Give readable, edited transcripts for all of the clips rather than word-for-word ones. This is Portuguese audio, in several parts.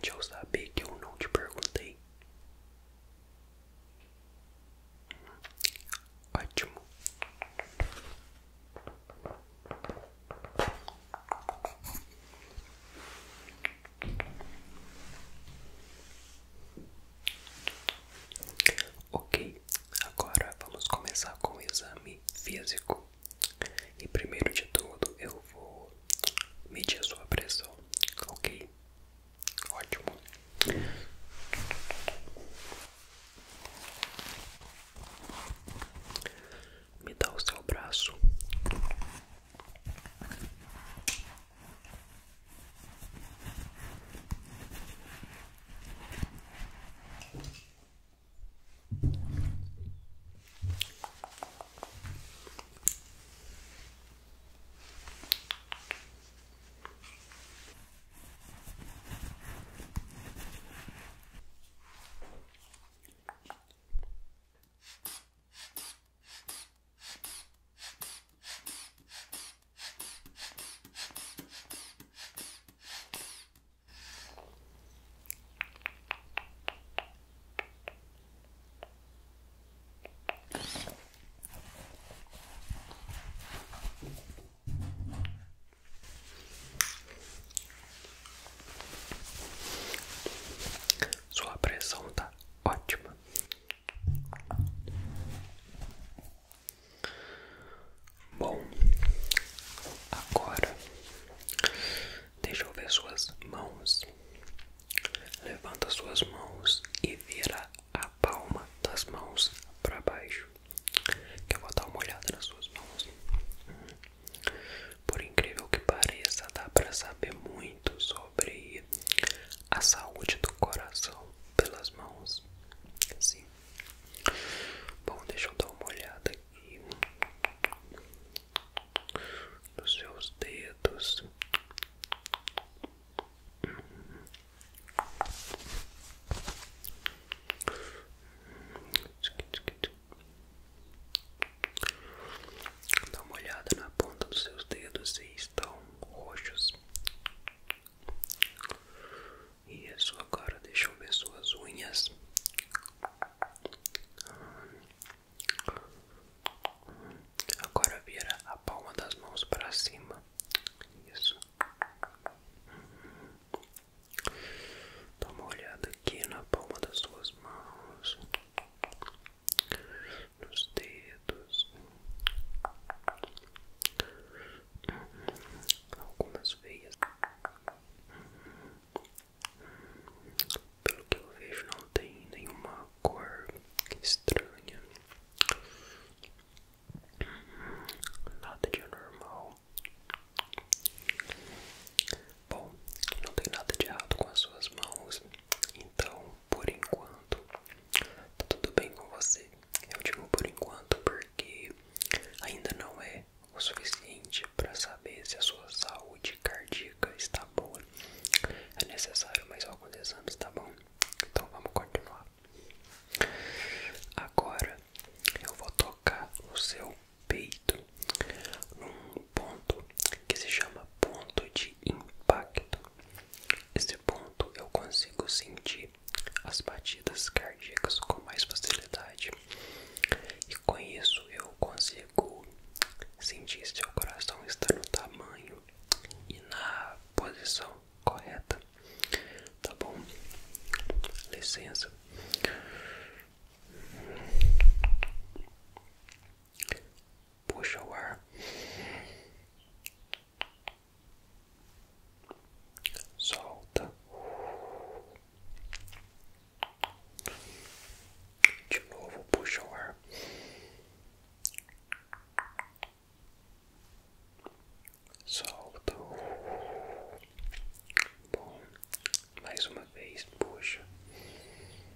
de eu saber que eu não te perguntei? Ótimo. Ok, agora vamos começar com o exame físico. E primeiro de tudo eu vou medir a sua pressão, ok? Ótimo. Me dá o seu braço. Sua pressão tá ótima. Bom, agora deixa eu ver suas mãos. Levanta suas mãos e vira a palma das mãos para baixo, que eu vou dar uma olhada nas suas mãos. Por incrível que pareça, dá para saber muito sobre a saúde do coração pelas mãos. Sim. Bom, deixa eu dar uma olhada aqui nos seus dedos. Dá uma olhada na ponta dos seus dedos se estão roxos. Isso, agora deixa eu ver suas unhas. Agora vira a palma das mãos para cima. Isso. Dá uma olhada aqui na palma das suas mãos, nos dedos, algumas veias. Pelo que eu vejo, não tem nenhuma cor estranha, nada de anormal. Bom, não tem nada de errado com as suas mãos, então por enquanto tá tudo bem com você. Eu digo por enquanto porque ainda não é o suficiente para saber se a sua saúde cardíaca está boa. É necessário mais alguns exames, tá bom? Então vamos continuar. Agora eu vou tocar no seu peito, num ponto que se chama ponto de impacto. Esse ponto eu consigo sentir as batidas cardíacas com mais facilidade, e com isso eu consigo sentir se seu coração está no tamanho e na posição correta. Tá bom? Licença. Puxa o ar. Solta. De novo, puxa o ar. Solta. Bom, mais uma vez, puxa.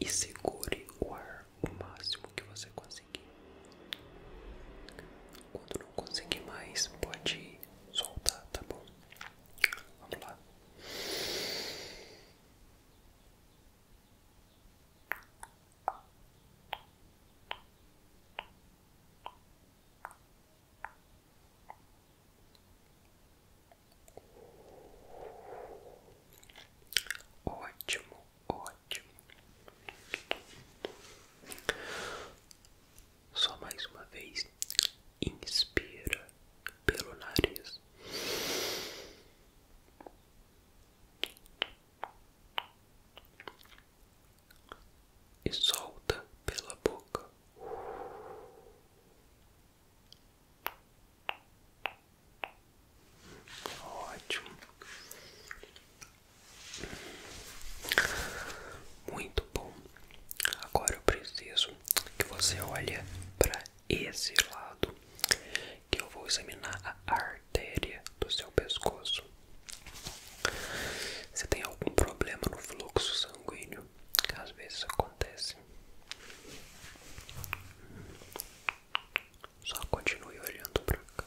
e segure o ar o máximo que você conseguir. Quando não conseguir mais, pode soltar, tá bom? Vamos lá. Ótimo, ótimo. Só mais uma vez. Inspira pelo nariz. E solta pela boca. Ótimo. Muito bom. Agora eu preciso que você olhe para esse lado, que eu vou examinar a artéria do seu pescoço. Você tem algum problema no fluxo sanguíneo? Às vezes acontece. Só continue olhando para cá.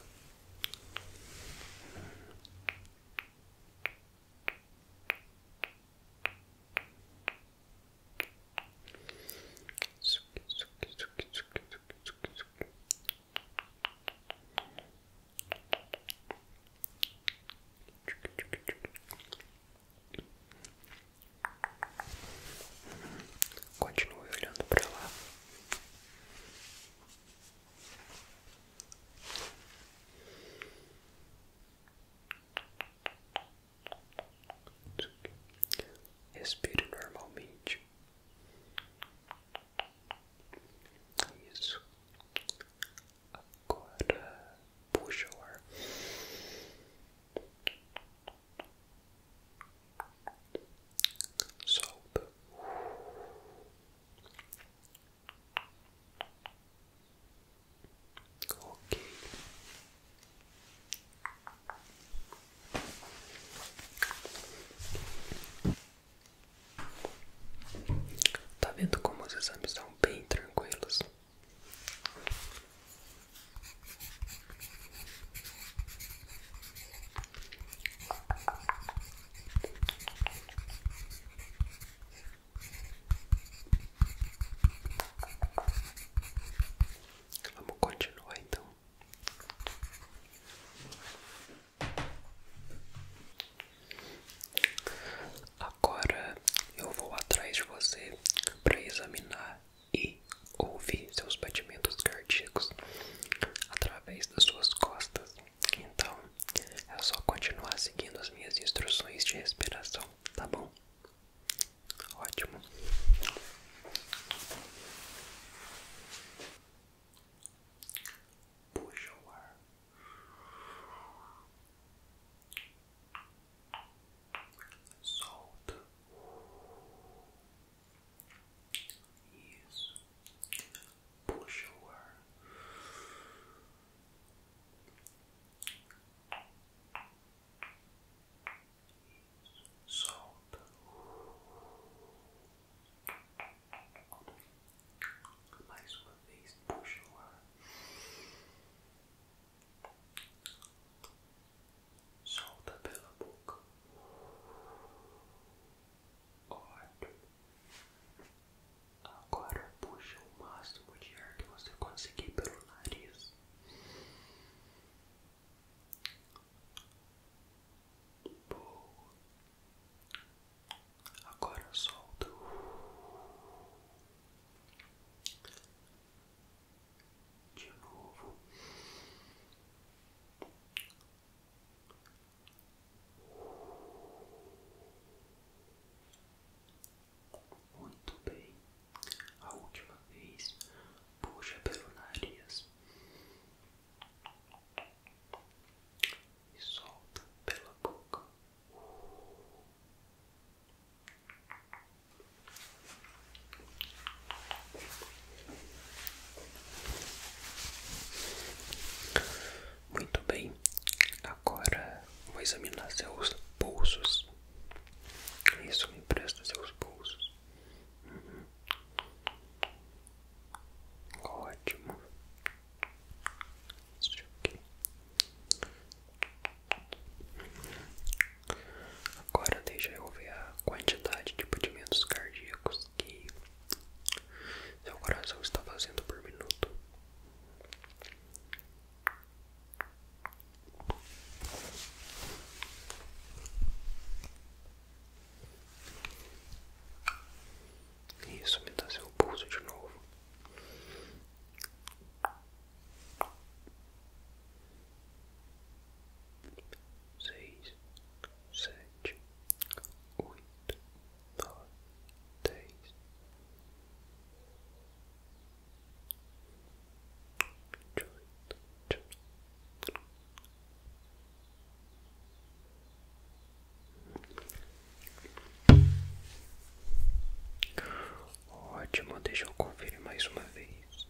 Ótimo, deixa eu conferir mais uma vez.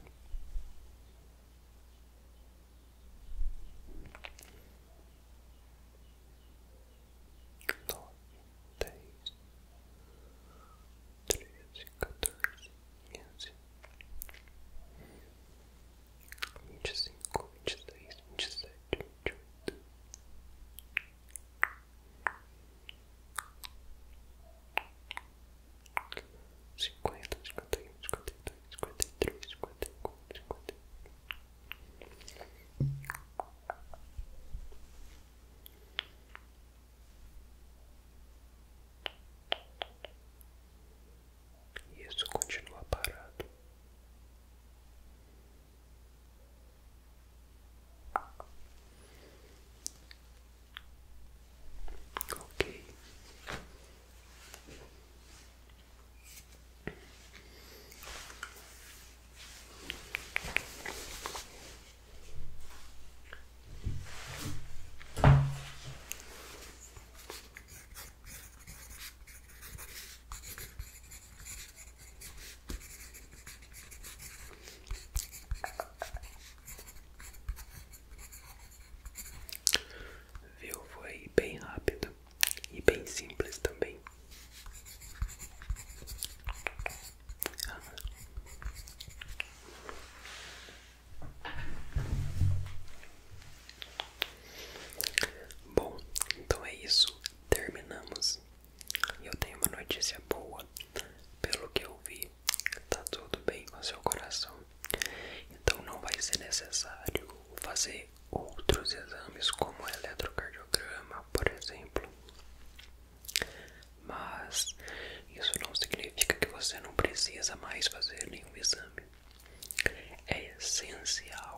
9, 10, 13, 14, 15, 25, 26, 27, 28, 50, 51, 52, 53, 54, 55. Isso continua parado. Ok. Viu? Foi bem rápido e bem simples também. Bom, então é isso. Terminamos. E eu tenho uma notícia boa. Pelo que eu vi, tá tudo bem com seu coração. Então não vai ser necessário fazer outros exames como eletrocardiograma, por exemplo. Mas isso não significa que você não precisa mais fazer nenhum exame. É essencial